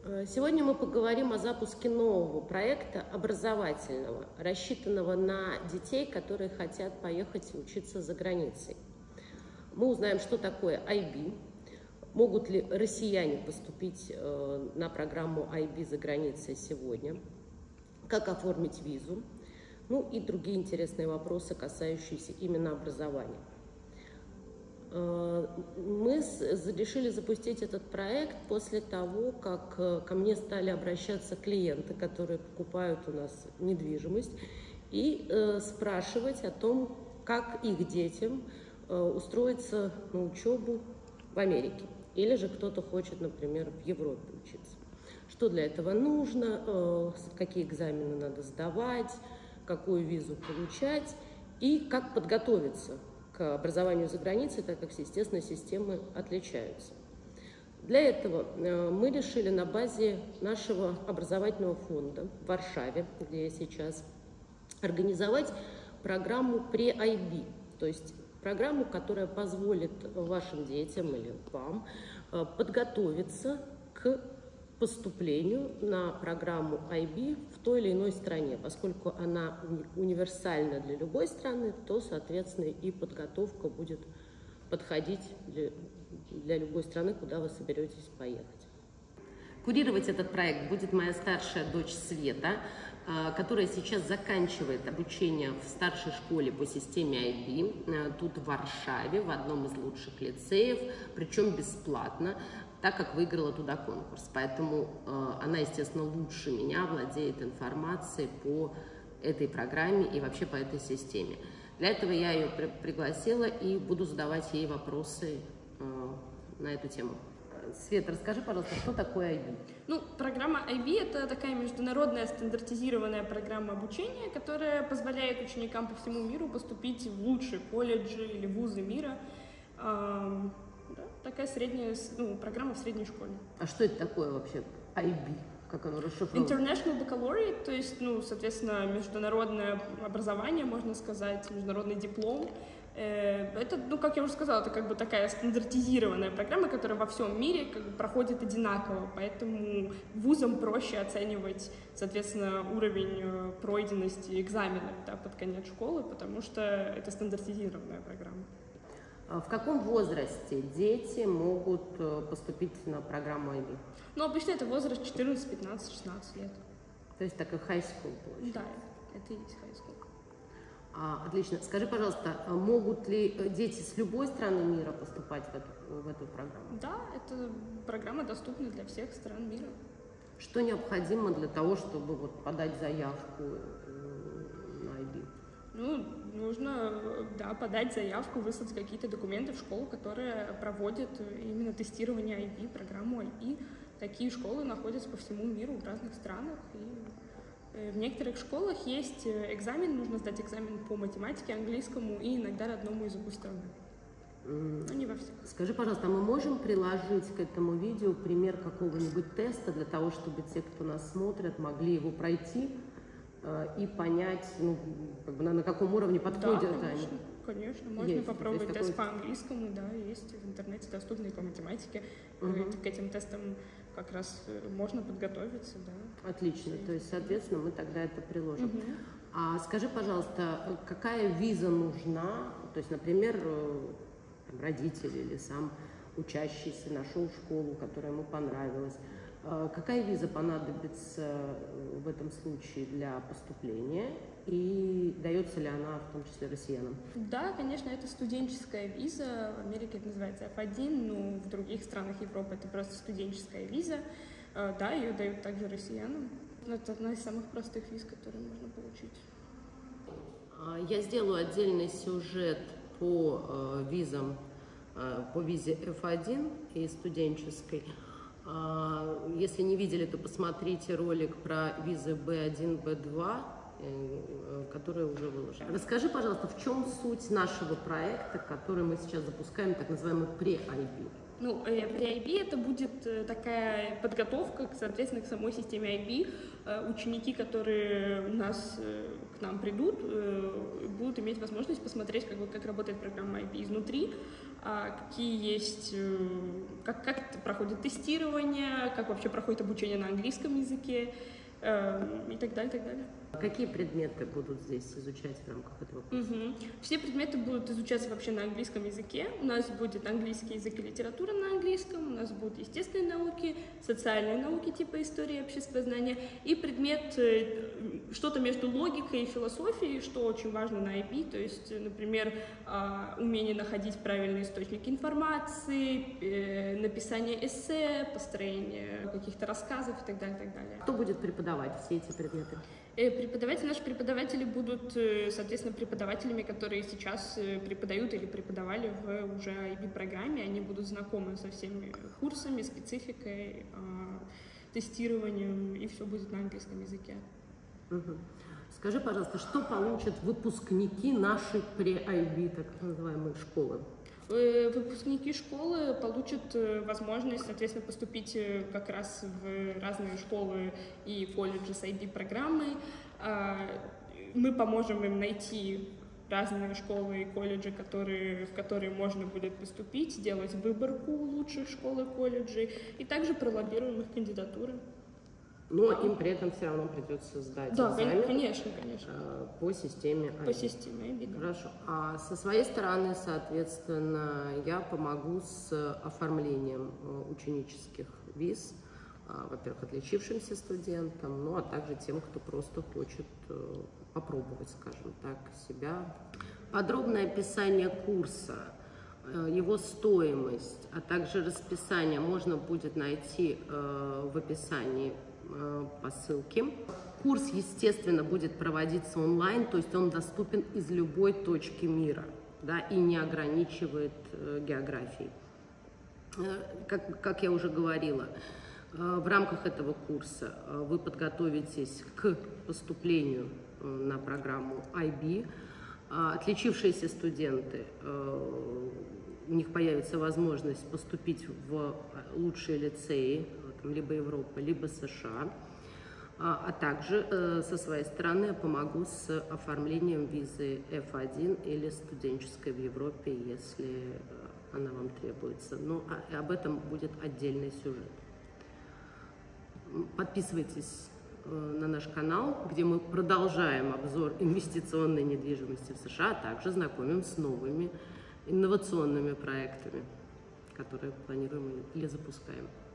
Сегодня мы поговорим о запуске нового проекта образовательного, рассчитанного на детей, которые хотят поехать учиться за границей. Мы узнаем, что такое IB, могут ли россияне поступить на программу IB за границей сегодня, как оформить визу, ну и другие интересные вопросы, касающиеся именно образования. Мы решили запустить этот проект после того, как ко мне стали обращаться клиенты, которые покупают у нас недвижимость, и спрашивать о том, как их детям устроиться на учебу в Америке. Или же кто-то хочет, например, в Европе учиться. Что для этого нужно, какие экзамены надо сдавать, какую визу получать и как подготовиться к образованию за границей, так как, естественно, системы отличаются. Для этого мы решили на базе нашего образовательного фонда в Варшаве, где я сейчас, организовать программу pre-IB, то есть программу, которая позволит вашим детям или вам подготовиться к поступлению на программу IB в той или иной стране. Поскольку она универсальна для любой страны, то, соответственно, и подготовка будет подходить для любой страны, куда вы соберетесь поехать. Курировать этот проект будет моя старшая дочь Света, которая сейчас заканчивает обучение в старшей школе по системе IB, тут в Варшаве, в одном из лучших лицеев, причем бесплатно, так как выиграла туда конкурс. Поэтому она, естественно, лучше меня владеет информацией по этой программе и вообще по этой системе. Для этого я ее пригласила и буду задавать ей вопросы на эту тему. Света, расскажи, пожалуйста, что такое IB? Ну, программа IB – это такая международная стандартизированная программа обучения, которая позволяет ученикам по всему миру поступить в лучшие колледжи или вузы мира. Да, такая средняя, программа в средней школе. А что это такое вообще IB? Как оно расшифровано? International Baccalaureate, то есть, соответственно, международное образование, можно сказать, международный диплом. Это, как я уже сказала, это как бы такая стандартизированная программа, которая во всем мире как бы проходит одинаково, поэтому вузам проще оценивать, соответственно, уровень пройденности экзаменов, да, под конец школы, потому что это стандартизированная программа. В каком возрасте дети могут поступить на программу IB? Ну, обычно это возраст 14, 15, 16 лет. То есть такой high school получается? Да, это и есть high school. Отлично. Скажи, пожалуйста, могут ли дети с любой страны мира поступать в эту программу? Да, эта программа доступна для всех стран мира. Что необходимо для того, чтобы подать заявку на IB? Нужно, да, подать заявку, выслать какие-то документы в школу, которая проводит именно тестирование IB, программу IB. Такие школы находятся по всему миру, в разных странах. И в некоторых школах есть экзамен, нужно сдать экзамен по математике, английскому и иногда родному языку страны. Но не во всех. Скажи, пожалуйста, а мы можем приложить к этому видео пример какого-нибудь теста для того, чтобы те, кто нас смотрят, могли его пройти и понять, на каком уровне подходят они? Конечно, можно попробовать тест по английскому, да, есть в интернете доступный по математике. К этим тестам как раз можно подготовиться, да. Отлично, то есть, соответственно, мы тогда это приложим. А скажи, пожалуйста, какая виза нужна, то есть, например, родители или сам учащийся нашел школу, которая ему понравилась, какая виза понадобится в этом случае для поступления и дается ли она в том числе россиянам? Да, конечно, это студенческая виза. В Америке это называется F1, но в других странах Европы это просто студенческая виза. Да, ее дают также россиянам. Это одна из самых простых виз, которые можно получить. Я сделаю отдельный сюжет по визам, по визе F1 и студенческой. Если не видели, то посмотрите ролик про визы B1, B2, который уже выложен. Расскажи, пожалуйста, в чем суть нашего проекта, который мы сейчас запускаем, так называемый pre-IB? Pre-IB это будет такая подготовка, соответственно, к самой системе IB. Ученики, которые к нам придут, будут иметь возможность посмотреть, как работает программа IB изнутри. какие есть, как проходит тестирование, как вообще проходит обучение на английском языке и так далее, и так далее. Какие предметы будут здесь изучать в рамках этого курса? Все предметы будут изучаться вообще на английском языке. У нас будет английский язык и литература на английском, у нас будут естественные науки, социальные науки типа истории, обществознания и предмет что-то между логикой и философией, что очень важно на IB, то есть, например, умение находить правильные источники информации, написание эссе, построение каких-то рассказов и так далее, и так далее. Кто будет преподавать все эти предметы? Наши преподаватели будут, соответственно, преподавателями, которые сейчас преподают или преподавали в уже IB-программе. Они будут знакомы со всеми курсами, спецификой, тестированием, и все будет на английском языке. Скажи, пожалуйста, что получат выпускники нашей pre-IB, так называемой, школы? Выпускники школы получат возможность, соответственно, поступить как раз в разные школы и колледжи с IB-программой. Мы поможем им найти разные школы и колледжи, в которые можно будет поступить, сделать выборку лучших школ и колледжей, и также пролоббируем их кандидатуры. Но им при этом все равно придется сдать экзамен. Конечно. По системе IB. По системе IB, да. Хорошо. А со своей стороны, соответственно, я помогу с оформлением ученических виз, во-первых, отличившимся студентам, ну а также тем, кто просто хочет попробовать, скажем так, себя. Подробное описание курса, его стоимость, а также расписание можно будет найти в описании по ссылке. Курс, естественно, будет проводиться онлайн, то есть он доступен из любой точки мира, да, и не ограничивает географией. Как я уже говорила, в рамках этого курса вы подготовитесь к поступлению на программу IB. Отличившиеся студенты, у них появится возможность поступить в лучшие лицеи, либо Европы, либо США, а также со своей стороны я помогу с оформлением визы F1 или студенческой в Европе, если она вам требуется. Но об этом будет отдельный сюжет. Подписывайтесь на наш канал, где мы продолжаем обзор инвестиционной недвижимости в США, а также знакомим с новыми инновационными проектами, которые планируем или запускаем.